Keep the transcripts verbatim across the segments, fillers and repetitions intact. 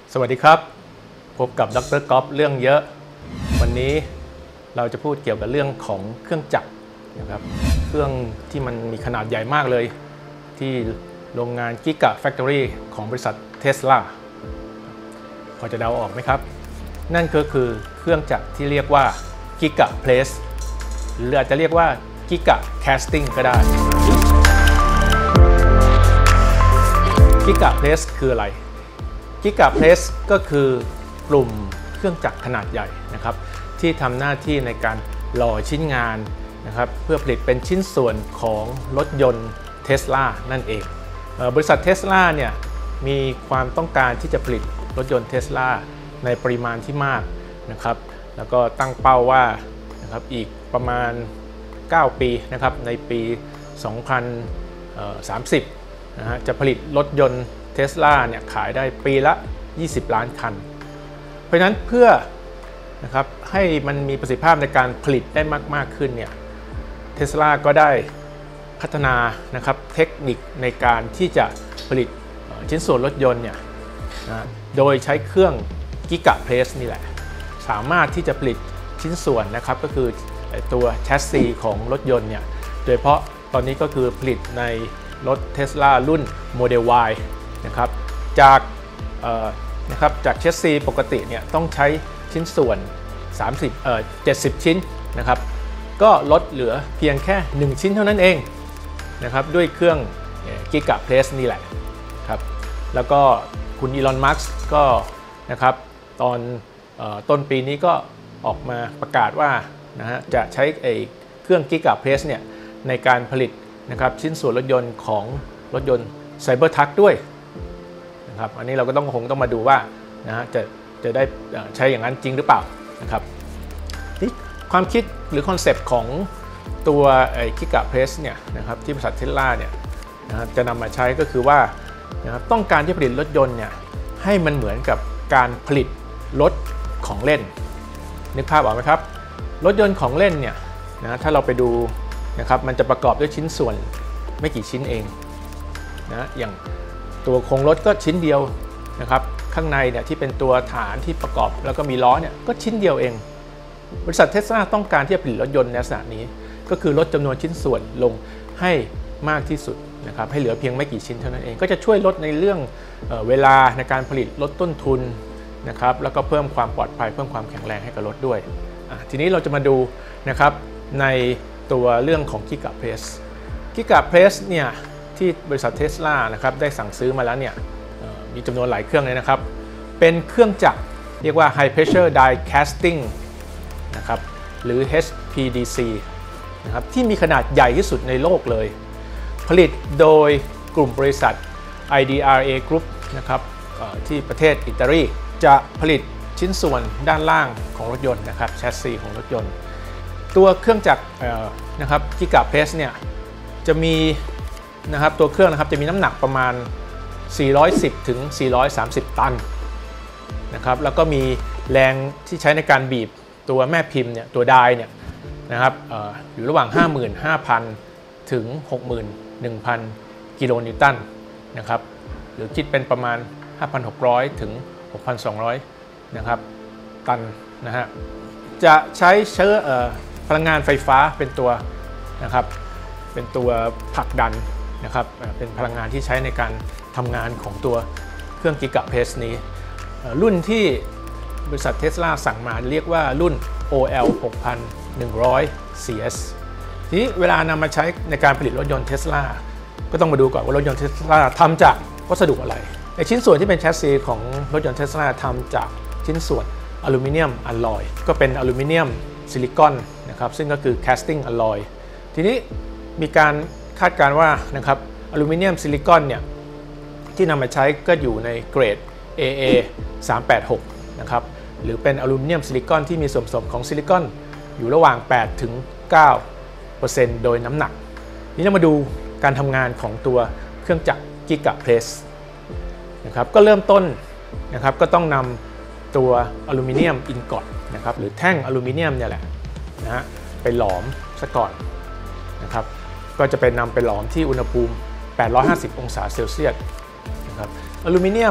สวัสดีครับพบกับดร.ก๊อฟเรื่องเยอะวันนี้เราจะพูดเกี่ยวกับเรื่องของเครื่องจักรนะครับเครื่องที่มันมีขนาดใหญ่มากเลยที่โรงงาน Giga Factory ของบริษัท Tesla พอจะเดาออกไหมครับนั่นก็คือเครื่องจักรที่เรียกว่า Giga Press หรืออาจจะเรียกว่า Giga Casting ก็ได้ Giga Press คืออะไร Giga Press ก็คือกลุ่มเครื่องจักรขนาดใหญ่นะครับที่ทำหน้าที่ในการหล่อชิ้นงานนะครับเพื่อผลิตเป็นชิ้นส่วนของรถยนต์ Tesla นั่นเองบริษัท Tesla เนี่ยมีความต้องการที่จะผลิตรถยนต์ Tesla ในปริมาณที่มากนะครับแล้วก็ตั้งเป้าว่านะครับอีกประมาณเก้าปีนะครับในปี สองพันสามสิบ นะฮะจะผลิตรถยนต์ Tesla เนี่ยขายได้ปีละยี่สิบล้านคันเพราะฉะนั้นเพื่อนะครับให้มันมีประสิทธิภาพในการผลิตได้มากๆขึ้นเนี่ย Tesla ก็ได้พัฒนานะครับเทคนิคในการที่จะผลิตชิ้นส่วนรถยนต์เนี่ยนะโดยใช้เครื่อง Giga Press นี่แหละสามารถที่จะผลิตชิ้นส่วนนะครับก็คือตัวแชสซีของรถยนต์เนี่ยโดยเฉพาะตอนนี้ก็คือผลิตในรถ Tesla รุ่น Model Y นะครับจากนะครับจากแชสซีปกติเนี่ยต้องใช้ชิ้นส่วนสามสิบเอ่อเจ็ดสิบชิ้นนะครับก็ลดเหลือเพียงแค่หนึ่งชิ้นเท่านั้นเองนะครับด้วยเครื่อง Giga Press นี่แหละครับแล้วก็คุณอีลอน มัสก์ก็นะครับตอนต้นปีนี้ก็ออกมาประกาศว่านะฮะจะใช้ไอ้เครื่อง Giga Press เนี่ยในการผลิตนะครับชิ้นส่วนรถยนต์ของรถยนต์ Cybertruck ด้วยนะครับอันนี้เราก็ต้องคงต้องมาดูว่านะฮะจะจะได้ใช้อย่างนั้นจริงหรือเปล่านะครับนี่ความคิดหรือคอนเซปต์ของตัวไอ้ Giga Press เนี่ยนะครับที่บริษัท Tesla เนี่ยนะจะนำมาใช้ก็คือว่านะครับต้องการที่ผลิตรถยนต์เนี่ยให้มันเหมือนกับการผลิตรถของเล่นนึกภาพออกไหมครับรถยนต์ของเล่นเนี่ยนะถ้าเราไปดูนะครับมันจะประกอบด้วยชิ้นส่วนไม่กี่ชิ้นเองนะอย่างตัวโครงรถก็ชิ้นเดียวนะครับข้างในเนี่ยที่เป็นตัวฐานที่ประกอบแล้วก็มีล้อเนี่ยก็ชิ้นเดียวเองบริษัท Tesla ต้องการที่จะผลิตรถยนต์ในลักษณะนี้ก็คือลดจำนวนชิ้นส่วนลงให้มากที่สุดนะครับให้เหลือเพียงไม่กี่ชิ้นเท่านั้นเองก็จะช่วยลดในเรื่องเอ่อเวลาในการผลิตลดต้นทุนนะครับแล้วก็เพิ่มความปลอดภัยเพิ่มความแข็งแรงให้กับรถด้วยทีนี้เราจะมาดูนะครับในตัวเรื่องของ Giga Press Giga Press เนี่ยที่บริษัท Tesla นะครับได้สั่งซื้อมาแล้วเนี่ยมีจำนวนหลายเครื่องเลยนะครับเป็นเครื่องจักรเรียกว่า High Pressure Die Casting นะครับหรือ เอช พี ดี ซี นะครับที่มีขนาดใหญ่ที่สุดในโลกเลยผลิตโดยกลุ่มบริษัท ไอ ดี อาร์ เอ Group นะครับที่ประเทศอิตาลีจะผลิตชิ้นส่วนด้านล่างของรถยนต์นะครับแชสซีของรถยนต์ตัวเครื่องจักรนะครับ Giga Press เนี่ยจะมีนะครับตัวเครื่องนะครับจะมีน้ำหนักประมาณสี่ร้อยสิบถึงสี่ร้อยสามสิบตันนะครับแล้วก็มีแรงที่ใช้ในการบีบตัวแม่พิมพ์เนี่ยตัวไดร์เนี่ยนะครับ อ, อยู่ระหว่าง ห้าหมื่นห้าพัน ถึง หกหมื่นหนึ่งพัน กิโลนิวตันนะครับหรือคิดเป็นประมาณ ห้าพันหกร้อย ถึง หกพันสองร้อย นะครับตันนะฮะจะใช้เชื้อพลังงานไฟฟ้าเป็นตัวนะครับเป็นตัวผลักดันนะครับเป็นพลังงานที่ใช้ในการทำงานของตัวเครื่อง Giga Press นี้รุ่นที่บริษัท Tesla สั่งมาเรียกว่ารุ่น โอ แอล หกพันหนึ่งร้อย ซี เอส ทีนี้เวลานำมาใช้ในการผลิตรถยนต์ Tesla ก็ต้องมาดูก่อนว่ารถยนต์ Tesla ทำจากวัสดุอะไรในชิ้นส่วนที่เป็นแชสซีของรถยนต์ Tesla ทำจากชิ้นส่วนอลูมิเนียมอลลอยก็เป็นอลูมิเนียมซิลิคอนนะครับซึ่งก็คือ casting alloy ทีนี้มีการคาดการณ์ว่านะครับอลูมิเนียมซิลิคอนเนี่ยที่นำมาใช้ก็อยู่ในเกรด เอ เอ สามแปดหก นะครับหรือเป็นอลูมิเนียมซิลิคอนที่มีส่วนผสมของซิลิคอนอยู่ระหว่าง แปดถึงเก้าเปอร์เซ็นต์ โดยน้ำหนักนี้เรามาดูการทำงานของตัวเครื่องจักร Giga Press นะครับก็เริ่มต้นนะครับก็ต้องนำตัวอลูมิเนียมอินกอตนะครับหรือแท่งอลูมิเนียมเนี่ยแหละนะฮะไปหลอมซะก่อนนะครับก็จะเป็นนำไปหลอมที่อุณหภูมิแปดร้อยห้าสิบองศาเซลเซียสนะครับอลูมิเนียม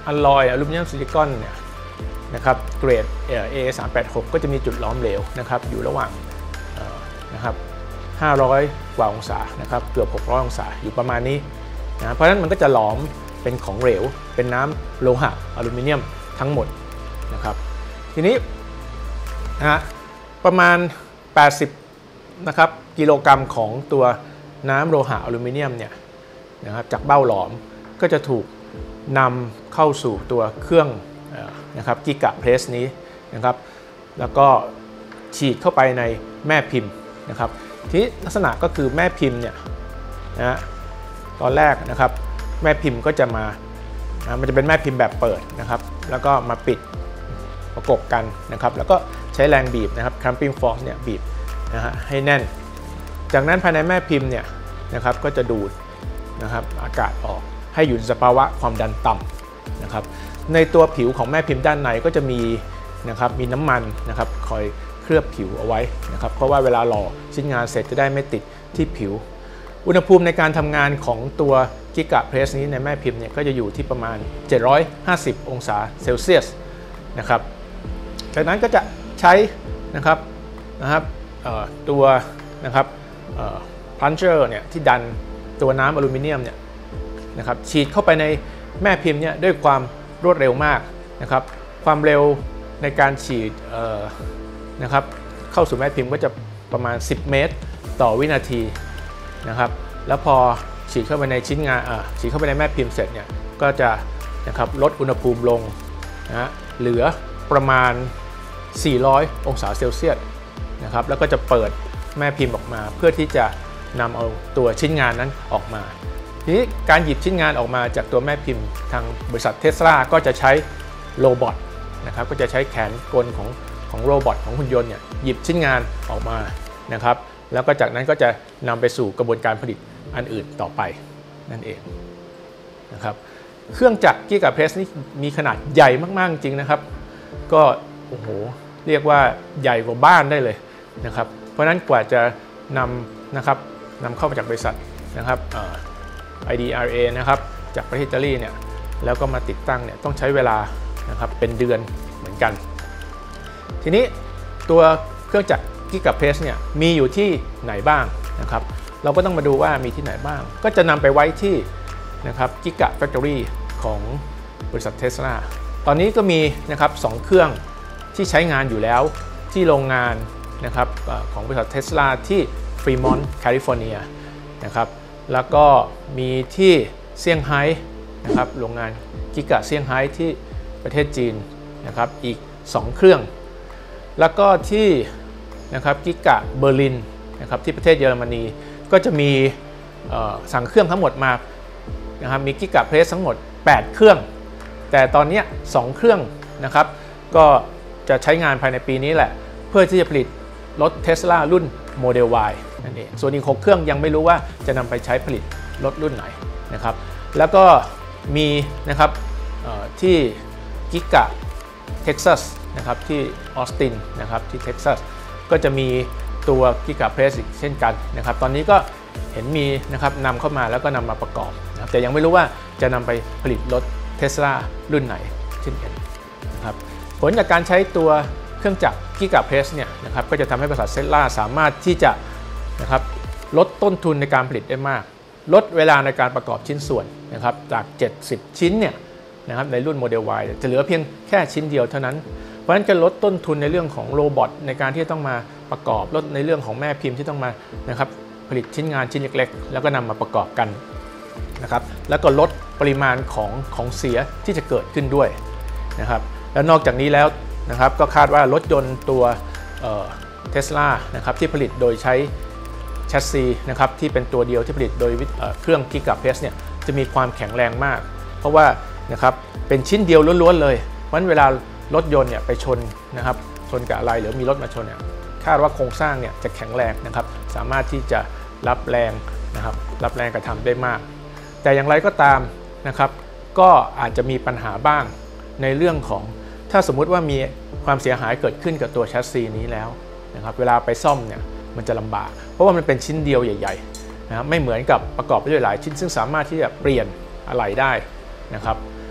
อัลลอยอลูมิเนียมซิลิคอนเนี่ยนะครับเกรด เอ สามแปดหก ก็จะมีจุดหลอมเหลวนะครับอยู่ระหว่างนะครับห้าร้อยกว่าองศานะครับเกือบหกร้อยองศาอยู่ประมาณนี้นะเพราะฉะนั้นมันก็จะหลอมเป็นของเหลวเป็นน้ำโลหะอลูมิเนียมทั้งหมดนะครับทีนี้นะประมาณแปดสิบนะครับกิโลกรัมของตัวน้ำโลหะอลูมิเนียมเนี่ยนะครับจากเบ้าหลอมก็จะถูกนำเข้าสู่ตัวเครื่องนะครับกิกะเพรสนี้นะครับแล้วก็ฉีดเข้าไปในแม่พิมพ์นะครับที่ลักษณะก็คือแม่พิมพ์เนี่ยนะตอนแรกนะครับแม่พิมพ์ก็จะมานะมันจะเป็นแม่พิมพ์แบบเปิดนะครับแล้วก็มาปิดประกบกันนะครับแล้วก็ใช้แรงบีบนะครับ clamping force เนี่ยบีบนะฮะให้แน่นจากนั้นภายในแม่พิมพ์เนี่ยนะครับก็จะดูดนะครับอากาศออกให้อยู่ในสภาวะความดันต่ำนะครับในตัวผิวของแม่พิมพ์ด้านในก็จะมีนะครับมีน้ำมันนะครับคอยเคลือบผิวเอาไว้นะครับเพราะว่าเวลาหล่อชิ้นงานเสร็จจะได้ไม่ติดที่ผิวอุณหภูมิในการทำงานของตัวกิกะเพรสนี้ในแม่พิมพ์เนี่ยก็จะอยู่ที่ประมาณเจ็ดร้อยห้าสิบองศาเซลเซียสนะครับจากนั้นก็จะใช้นะครับนะครับตัวนะครับพันเชอร์เนี่ยที่ดันตัวน้ำอลูมิเนียมเนี่ยนะครับฉีดเข้าไปในแม่พิมพ์เนี่ยด้วยความรวดเร็วมากนะครับความเร็วในการฉีดนะครับเข้าสู่แม่พิมพ์ก็จะประมาณสิบเมตรต่อวินาทีนะครับแล้วพอฉีดเข้าไปในชิ้นงานฉีดเข้าไปในแม่พิมพ์เสร็จเนี่ยก็จะนะครับลดอุณหภูมิลงนะเหลือประมาณสี่ร้อยองศาเซลเซียสนะครับแล้วก็จะเปิดแม่พิมพ์ออกมาเพื่อที่จะนำเอาตัวชิ้นงานนั้นออกมาทีนี้การหยิบชิ้นงานออกมาจากตัวแม่พิมพ์ทางบริษัทเทสลาก็จะใช้โรบอทนะครับก็จะใช้แขนกลของของโรบอทของหุ่นยนต์เนี่ยหยิบชิ้นงานออกมานะครับแล้วก็จากนั้นก็จะนำไปสู่กระบวนการผลิตอันอื่นต่อไปนั่นเองนะครับเครื่องจักรกิกะเพรสนี่มีขนาดใหญ่มากๆจริงนะครับก็โอ้โหเรียกว่าใหญ่กว่าบ้านได้เลยนะครับเพราะฉะนั้นกว่าจะนำนะครับนำเข้ามาจากบริษัทนะครับ ไอ ดี อาร์ เอ นะครับจากประเทศอิตาลีเนี่ยแล้วก็มาติดตั้งเนี่ยต้องใช้เวลานะครับเป็นเดือนเหมือนกันทีนี้ตัวเครื่องจักรกิกะเพรสเนี่ยมีอยู่ที่ไหนบ้างนะครับเราก็ต้องมาดูว่ามีที่ไหนบ้างก็จะนำไปไว้ที่นะครับกิกะแฟคทอรี่ของบริษัทเทสลาตอนนี้ก็มีนะครับสองเครื่องที่ใช้งานอยู่แล้วที่โรงงานนะครับของบริษัทเทสลาที่ฟรีมอนต์แคลิฟอร์เนียนะครับแล้วก็มีที่เซี่ยงไฮ้นะครับโรงงานกิกะเซี่ยงไฮ้ที่ประเทศจีนนะครับอีกสองเครื่องแล้วก็ที่นะครับกิกะเบอร์ลินนะครับที่ประเทศเยอรมนีก็จะมีสั่งเครื่องทั้งหมดมานะครับมีกิกะเพรสทั้งหมดแปดเครื่องแต่ตอนนี้สองเครื่องนะครับก็จะใช้งานภายในปีนี้แหละเพื่อที่จะผลิตรถ Tesla รุ่น Model Y นั่นเองส่วนอีกหกเครื่องยังไม่รู้ว่าจะนำไปใช้ผลิตรถรุ่นไหนนะครับแล้วก็มีนะครับที่กิกะเท็กซัสนะครับที่ออสตินนะครับที่เท็กซัสก็จะมีตัวกิกะเพรสอีกเช่นกันนะครับตอนนี้ก็เห็นมีนะครับนำเข้ามาแล้วก็นำมาประกอบนะครับแต่ยังไม่รู้ว่าจะนำไปผลิตรถ Tesla รุ่นไหนเช่นกันนะครับผลจากการใช้ตัวเครื่องจักรกิกะเพรสเนี่ยนะครับก็จะทำให้บริษัทเทสลาสามารถที่จะนะครับลดต้นทุนในการผลิตได้มากลดเวลาในการประกอบชิ้นส่วนนะครับจากเจ็ดสิบชิ้นเนี่ยนะครับในรุ่น Model Y จะเหลือเพียงแค่ชิ้นเดียวเท่านั้นเพราะฉะนั้นจะลดต้นทุนในเรื่องของโรบอทในการที่ต้องมาประกอบลดในเรื่องของแม่พิมพ์ที่ต้องมานะครับผลิตชิ้นงานชิ้นเล็กๆแล้วก็นำมาประกอบกันนะครับแล้วก็ลดปริมาณของของเสียที่จะเกิดขึ้นด้วยนะครับแล้วนอกจากนี้แล้วนะครับก็คาดว่ารถยนต์ตัวเทสลานะครับที่ผลิตโดยใช้แชสซีนะครับที่เป็นตัวเดียวที่ผลิตโดยเครื่องกิกะเพรสเนี่ยจะมีความแข็งแรงมากเพราะว่านะครับเป็นชิ้นเดียวล้วนๆเลยเพราะฉะนั้นเวลารถยนต์เนี่ยไปชนนะครับชนกับอะไรหรือมีรถมาชนเนี่ยคาดว่าโครงสร้างเนี่ยจะแข็งแรงนะครับสามารถที่จะรับแรงนะครับรับแรงกระทำได้มากแต่อย่างไรก็ตามนะครับก็อาจจะมีปัญหาบ้างในเรื่องของถ้าสมมุติว่ามีความเสียหายเกิดขึ้นกับตัวแชสซีนี้แล้วนะครับเวลาไปซ่อมเนี่ยมันจะลำบากเพราะว่ามันเป็นชิ้นเดียวใหญ่ๆนะครับไม่เหมือนกับประกอบไปด้วยหลายชิ้นซึ่งสามารถที่จะเปลี่ยนอะไหล่ได้นะครับ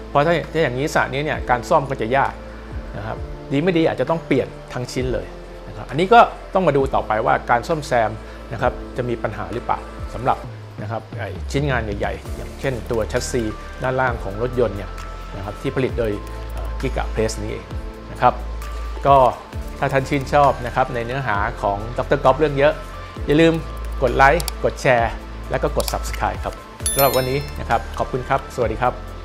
เพราะถ้าถ้าอย่างนี้สระนี้เนี่ยการซ่อมก็จะยากนะครับดีไม่ดีอาจจะต้องเปลี่ยนทั้งชิ้นเลยนะครับอันนี้ก็ต้องมาดูต่อไปว่าการซ่อมแซมนะครับจะมีปัญหาหรือเปล่าสำหรับนะครับชิ้นงานใหญ่ๆอย่างเช่นตัวแชสซีด้านล่างของรถยนต์เนี่ยนะครับที่ผลิตโดยกิกะเพรสนี้เองนะครับก็ถ้าท่านชื่นชอบนะครับในเนื้อหาของดร.ก๊อฟเรื่องเยอะอย่าลืมกดไลค์กดแชร์และก็กด ซับสไครบ์ ครับสำหรับวันนี้นะครับขอบคุณครับสวัสดีครับ